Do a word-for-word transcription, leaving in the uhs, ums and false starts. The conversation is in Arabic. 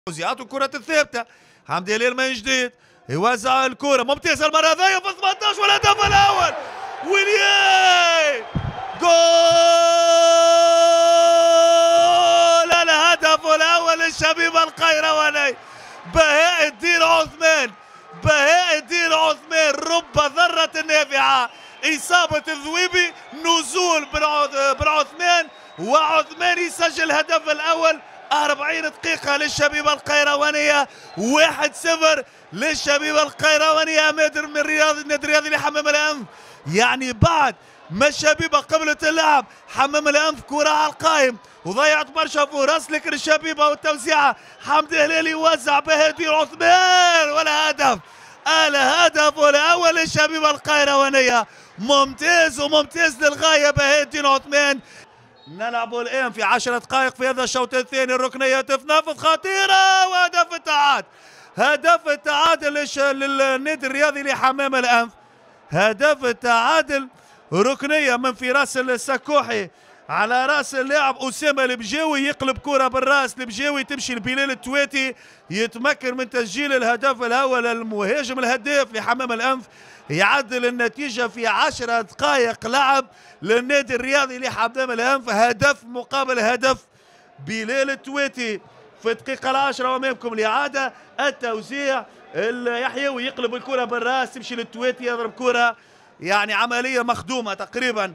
توزيعات الكرة الثابتة. حمدي هلال من جديد يوزع الكرة ممتازة المرة هذيا في ثمانية عشر والهدف الأول ولياي جول الهدف الأول للشبيب القيرواني بهاء الدين عثمان بهاء الدين عثمان رب ذرة نافعة إصابة الذويبي نزول بن عثمان وعثمان يسجل الهدف الأول أربعين دقيقة للشبيبة القيروانية واحد صفر للشبيبة القيروانية أمادر من رياض النادي الرياضي لحمام الأنف. يعني بعد ما الشبيبة قبلت اللعب حمام الأنف كرة على القائم وضيعت برشا فرص لكن الشبيبة والتوزيعة حمدي هلال يوزع بهادي عثمان والهدف الهدف الأول للشبيبة القيروانية ممتاز وممتاز للغاية بهادي عثمان. نلعب الآن في عشر دقائق في هذا الشوط الثاني الركنية تتنافس خطيرة وهدف التعادل هدف التعادل للنادي الرياضي لحمام الأنف هدف التعادل ركنية من فراس السكوحي على راس اللاعب أسامة البجاوي يقلب كرة بالراس البجاوي تمشي لبلال التواتي يتمكن من تسجيل الهدف الأول المهاجم الهداف لحمام الأنف يعدل النتيجة في عشر دقائق لعب للنادي الرياضي لحمام الأنف هدف مقابل هدف بلال التواتي في الدقيقة العاشرة وأمامكم الإعادة التوزيع اليحيوي يقلب الكرة بالراس تمشي للتواتي يضرب كرة يعني عملية مخدومة تقريبا